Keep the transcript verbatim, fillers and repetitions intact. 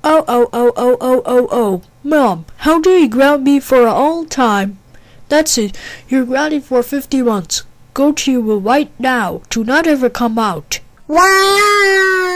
Oh, oh, oh, oh, oh, oh, oh. Mom, how do you ground me for all time? That's it. You're grounded for fifty months. Go to your room right now. Do not ever come out. Wow!